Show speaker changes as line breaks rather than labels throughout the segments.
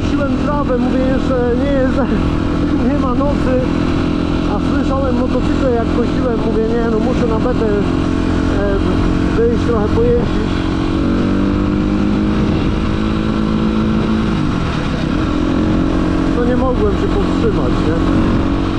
kosiłem trawę, mówię jeszcze nie jest, nie ma nocy, a słyszałem motocykle jak kosiłem, mówię nie no muszę na betę wyjść trochę pojeździć. No nie mogłem się powstrzymać, nie?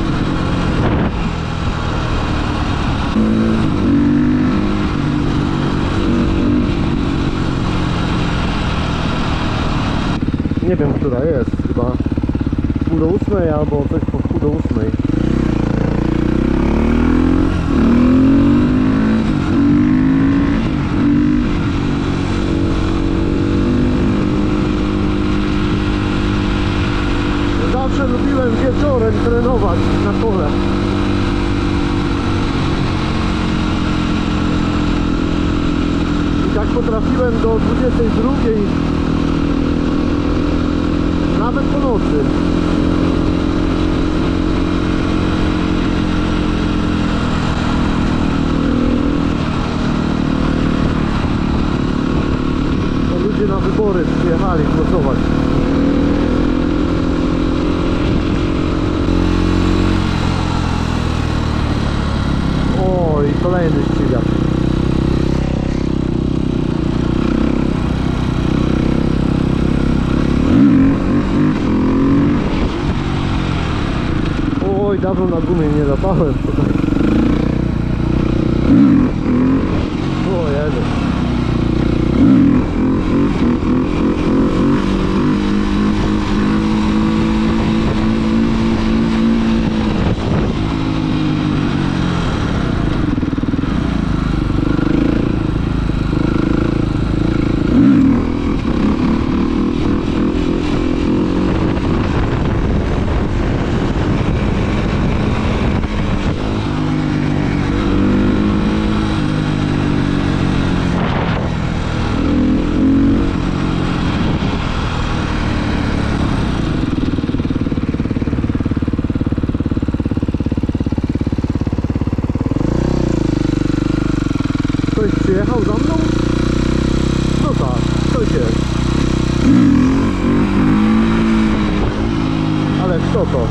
Nie wiem, która jest, chyba 7:30 albo coś po 7:30. Zawsze lubiłem wieczorem trenować na kole. I tak potrafiłem do 22. Nawet po nocy. To ludzie na wybory przyjechali głosować. O, i kolejny ścigacz. Oj, dawno na gumie nie lapałem tutaj. O, jedę. Ktoś przyjechał za mną? No tak, ktoś jest. Ale kto to?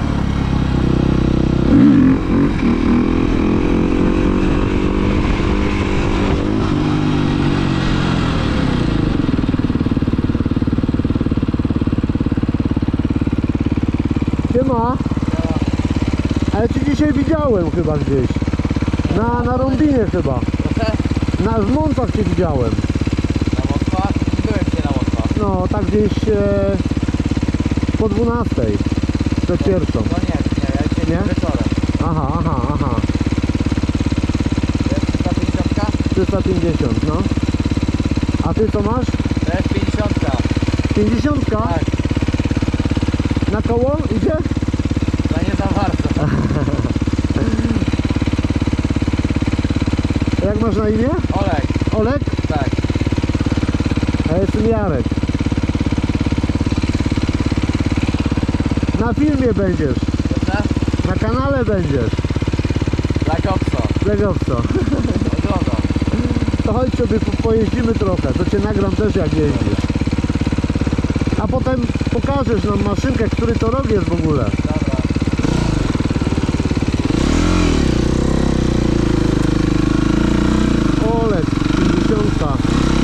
Siema. Ale ci dzisiaj widziałem chyba gdzieś. Na Rąbinie chyba. W Mącach cię widziałem.
Na Mącach? Byłem się na Mącach.
No, tak gdzieś po 12. Przed pierwszą.
No nie, ja dzisiaj
Nie?
wieczorem.
Aha.
To jest 350?
350, no. A ty co masz?
To jest 50.
50?
Tak,
Na koło idzie?
no nie za bardzo.
Jak masz na imię?
Olek,
Olek?
tak.
A jestem Jarek. Na filmie będziesz.
Proszę?
Na kanale będziesz. Legowco.
Oglądam.
To chodź sobie pojeździmy trochę, to cię nagram też jak jeździsz. A potem pokażesz nam maszynkę, który to rok jest w ogóle.
Dobra.
Olek, 50.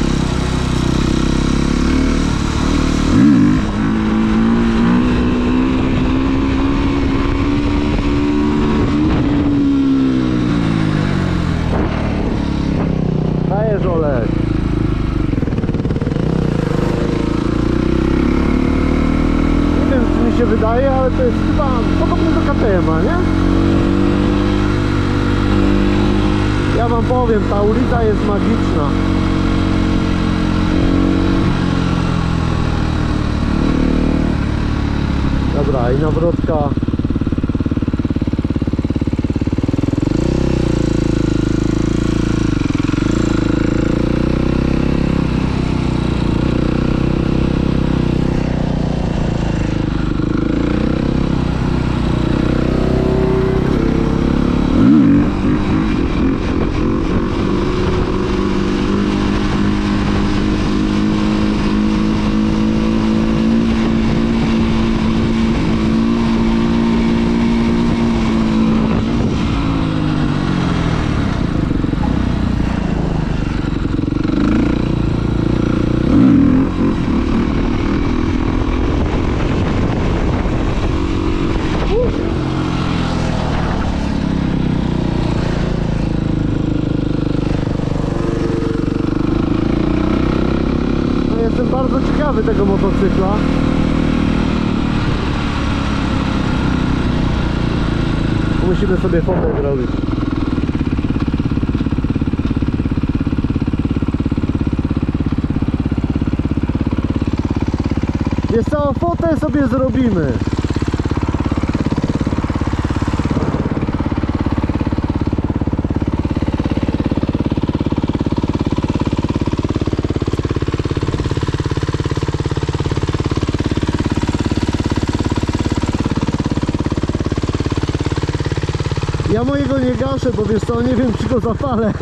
Dajesz, Olek. Nie wiem, czy mi się wydaje, ale to jest chyba podobne do KTM-a, nie? Ja wam powiem, ta ulica jest magiczna. Dobra, i nawrotka. musimy sobie fotek robić. Wiesz co, fotę sobie zrobimy. Ja mojego nie gaszę, bo wiesz co, nie wiem czy go zapalę.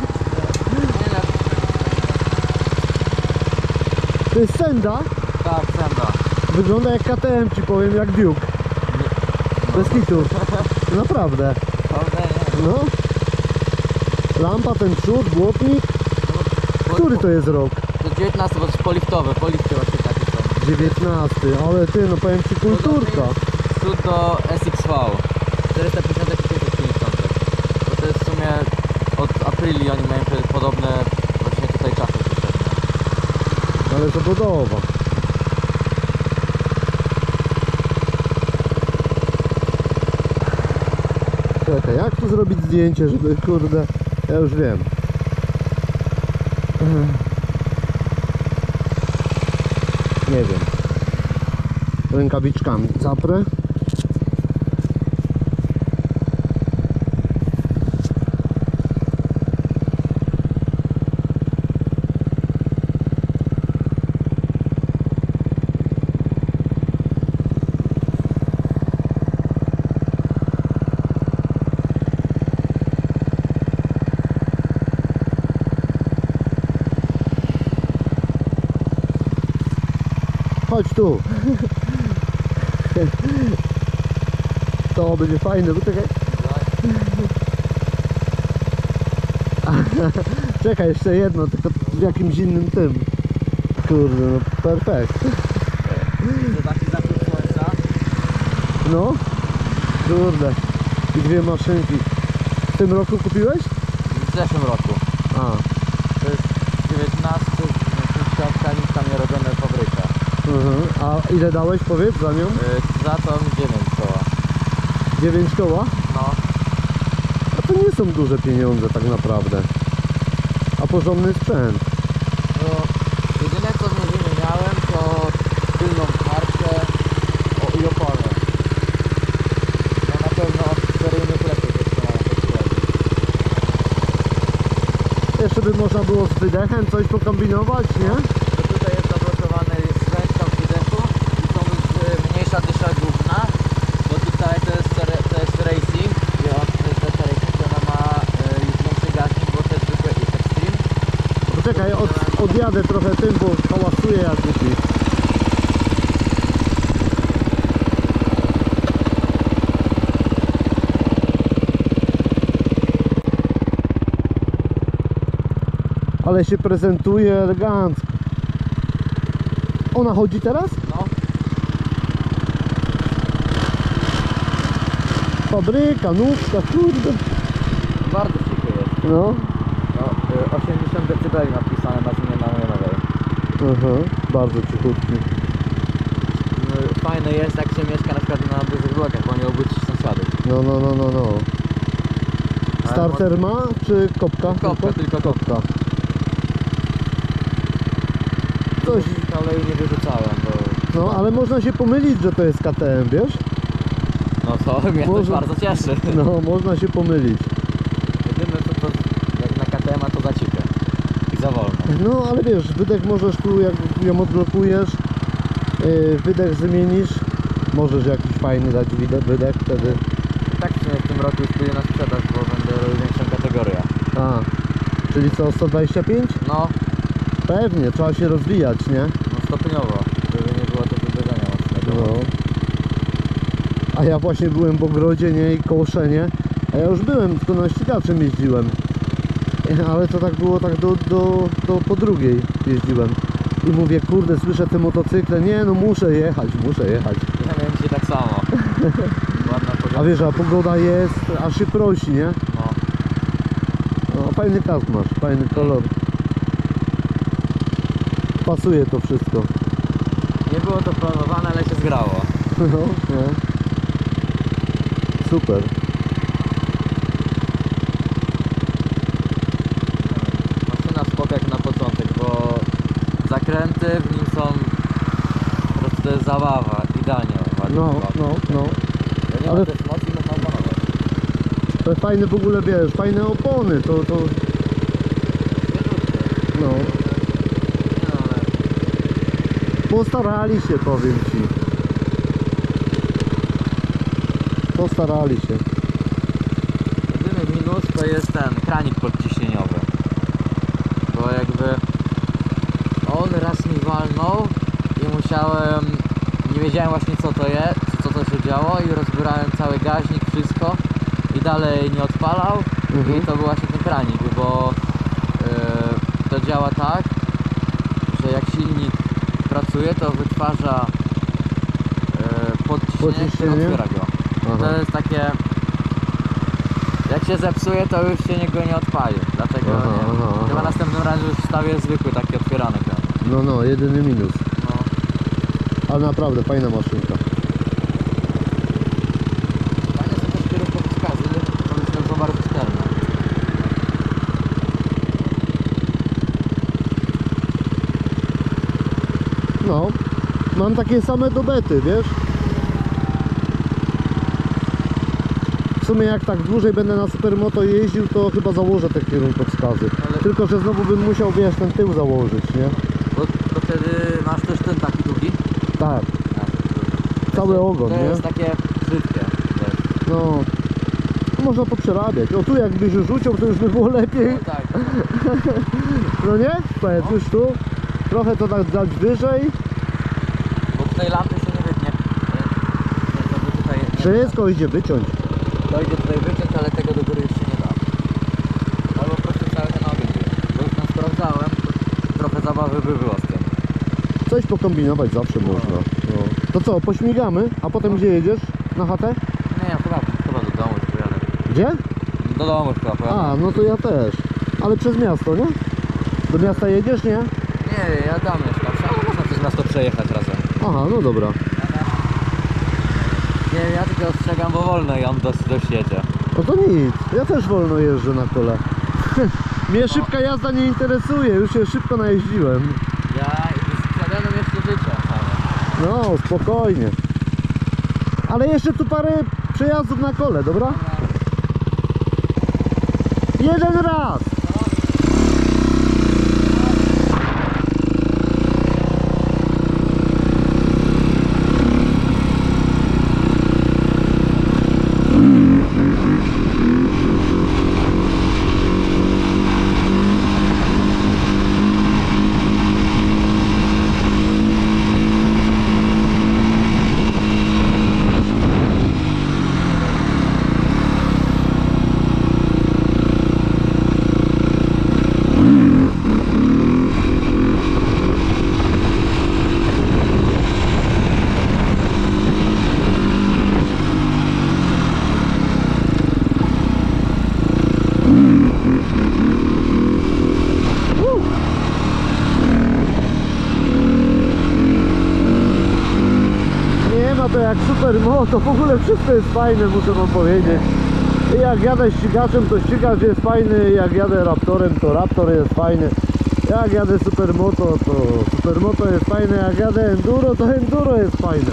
To jest Senda?
Tak, senda.
Wygląda jak KTM, ci powiem, jak Duke. Bez kitu. Naprawdę.
Prawda, nie?
No. Lampa, ten przód, błotnik. Który to jest rok?
To 19, bo to jest poliftowe, polifty właśnie takie są.
19, ale ty, no powiem ci kulturka.
Przód do SXV. 450 i 550. Bo to jest w sumie od Aprili oni mają podobne właśnie tutaj czasy przyszedne.
Ale to podoba. Czekaj, jak tu zrobić zdjęcie, żeby kurde... Ja już wiem. Nie wiem. Rękawiczkami caprę. Chodź tu. To będzie fajne, bo czekaj. Czekaj, jeszcze jedno, tylko w jakimś innym tym. Kurde, no perfekt.
To taki zachód słońca.
No. Kurde. I dwie maszynki. W tym roku kupiłeś?
W zeszłym roku.
A.
To jest 19, środka, nic tam nie robione fabryka.
A ile dałeś, powiedz, za nią?
Za to 9 koła.
9 koła?
No.
A to nie są duże pieniądze tak naprawdę. A porządny sprzęt.
No, jedyne co w niej wymieniałem to tylną kartę i oponę. No na pewno seryjnych lepiej jeszcze mają te
Jeszcze by można było z wydechem coś pokombinować, nie?
To tutaj jest zablokowany wężka w wydechu i to jest mniejsza dysza główna, bo tutaj to jest racing i ona ma już większy gaźnik, bo to jest zwykły Extreme.
Poczekaj, odjadę trochę tym, bo hałasuje jak głupi. Ale się prezentuje elegancko. Ona chodzi teraz?
No,
Fabryka, nówka, kurde.
bardzo cichy jest.
No.
No, 80 dB napisane na zmianie na mojej nowej.
Bardzo cichutki.
Fajne jest jak się mieszka na przykład na dużych blokach, bo nie obudzić sąsiadów.
No. Starter ma, czy kopka?
Kopka, tylko
kopka. Coś.
Oleju nie wyrzucałem, bo...
No, ale można się pomylić, że to jest KTM, wiesz?
No co, mnie to
Może-
bardzo cieszy.
No, można się pomylić.
Jedyne co to, jak na KTM to za ciche i za wolno.
No, ale wiesz, wydech możesz tu, jak ją odblokujesz, wydech zmienisz, możesz jakiś fajny dać wydech wtedy.
Tak w sumie w tym roku już pójdę na sprzedaż, bo będę robił większą kategorię.
A, czyli co, 125?
No,
Pewnie, trzeba się rozwijać, nie?
no stopniowo, żeby nie było tego uderzenia mocnego.
No. A ja właśnie byłem w ogrodzie, nie? I kołoszenie. A ja już byłem, tylko na ścigaczem jeździłem. Ale to tak było tak do po drugiej jeździłem. I mówię, kurde, słyszę te motocykle, nie no muszę jechać.
Ja miałem dzisiaj tak samo. Ładna pogoda.
A wiesz, a pogoda jest, aż się prosi, nie?
No,
No, fajny kask masz, fajny kolor. Pasuje to wszystko.
nie było to planowane, ale się zgrało.
No. Super.
zakręty, w nim są, po prostu to jest zabawa, idealnie ładnie.
No.
Nie
Ale-
ma też mocy, można opanować.
To fajne w ogóle, wiesz, fajne opony, to... No,
Nie no, ale
postarali się, powiem ci. Postarali się.
jedyny minus to jest ten kranik podciśnieniowy. Bo jakby on raz mi walnął i musiałem, nie wiedziałem właśnie co to jest, co to się działo i rozbierałem cały gaźnik, wszystko i dalej nie odpalał i to był właśnie ten kranik, bo to działa tak, że jak silnik pracuje, to wytwarza podciśnienie i
Podciśnienie?
otwiera go.
Aha.
To jest takie, jak się zepsuje, to już się go nie odpali, dlatego
Aha,
nie,
aha, aha.
chyba następnym razem już wstawię zwykły, taki otwierany kranik.
No, jedyny minus.
No.
Ale naprawdę fajna maszynka.
Fajne są też kierunkowskazy, one są bardzo czytelne.
No, mam takie same do bety, wiesz? W sumie jak tak dłużej będę na Supermoto jeździł, to chyba założę te kierunkowskazy.
Ale-
Tylko, że znowu bym musiał, wiesz, ten tył założyć, nie?
Bo wtedy masz też ten taki długi.
Tak, cały ogon,
To
nie?
jest takie brzydkie. wiesz.
No, można poprzerabiać. O, tu jakbyś już uciął, to już by było lepiej.
No tak.
No nie? Powiedz, już tu. Trochę to tak dać wyżej.
Bo tutaj lampy się nie wytnie. To by tutaj nie
Wszystko idzie wyciąć.
da. To idzie tutaj wyciąć, ale tego do góry już się nie da. Albo po prostu cały ten ogień. Bo już tam sprawdzałem, to trochę zabawy by było z tym.
Coś pokombinować zawsze można. No. To co, pośmigamy, a potem gdzie jedziesz? Na chatę?
Nie, chyba do domu już pojadę.
Gdzie?
Do domu chyba pojadę.
A, no to ja też. Ale przez miasto, nie? Do miasta jedziesz, nie?
Nie, ja tam mieszkam, ale można przez miasto przejechać razem.
Aha, no dobra.
Nie, ja tylko ostrzegam, bo wolno i on dość jedzie.
No to nic, ja też wolno jeżdżę na kole. Mnie szybka jazda nie interesuje, już się szybko najeździłem.
Ja sprzedałem jeszcze życia.
No, spokojnie. Ale jeszcze tu parę przejazdów na kole, dobra? Jeden raz! Nie ma to jak Supermoto, w ogóle wszystko jest fajne, muszę wam powiedzieć. I jak jadę ścigaczem, to ścigacz jest fajny, jak jadę Raptorem, to Raptor jest fajny. Jak jadę Supermoto, to Supermoto jest fajne, jak jadę Enduro, to Enduro jest fajne.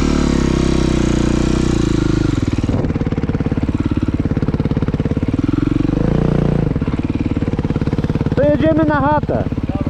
To jedziemy na chatę.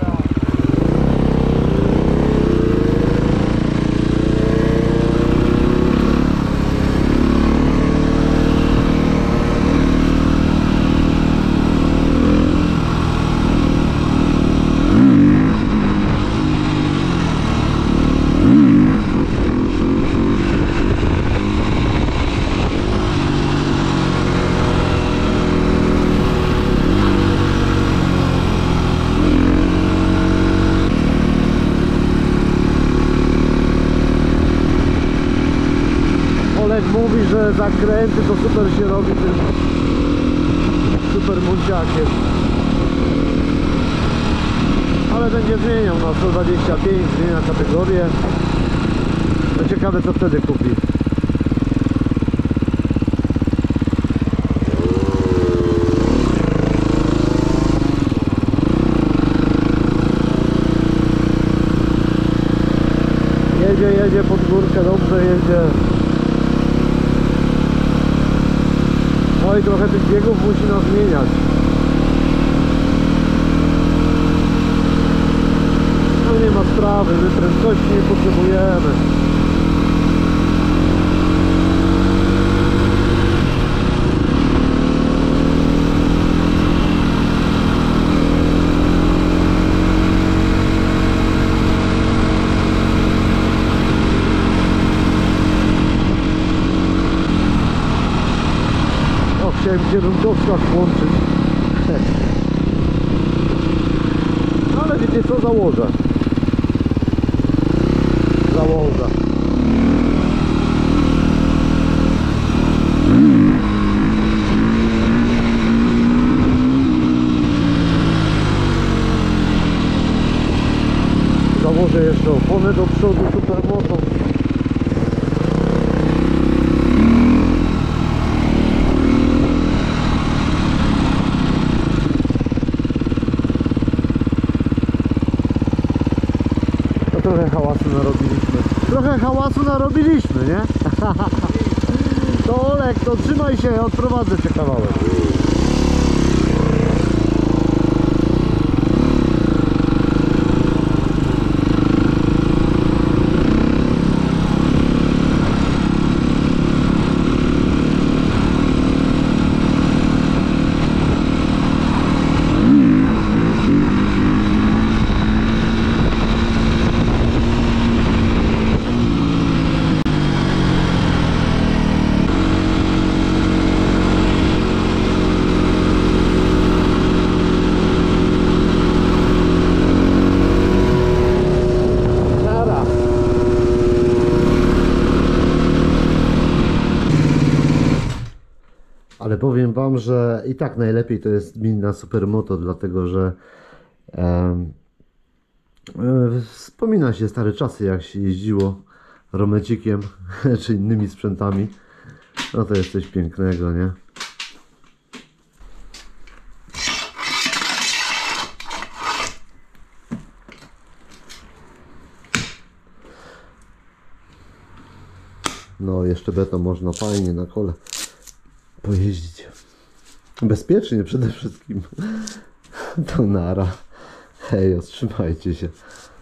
Olek mówi, że zakręty to super się robi tym super munciakiem. Ale będzie zmieniał na 125, zmienia kategorię. To ciekawe co wtedy kupi. dobrze jedzie. No i trochę tych biegów musi nas zmieniać. No nie ma sprawy, my prędkości nie potrzebujemy. Chciałem kierunkowskaz włączyć. No ale wiecie co, założę. Założę jeszcze oponę do przodu supermoto. Trochę hałasu narobiliśmy, nie? To Olek, to trzymaj się, odprowadzę cię kawałek. Ale powiem wam, że i tak najlepiej to jest na supermoto, dlatego że wspomina się stare czasy, jak się jeździło romecikiem czy innymi sprzętami. No to jest coś pięknego, nie? No jeszcze beton można fajnie na kole pojeździć. Bezpiecznie przede wszystkim. To nara. Hej, trzymajcie się.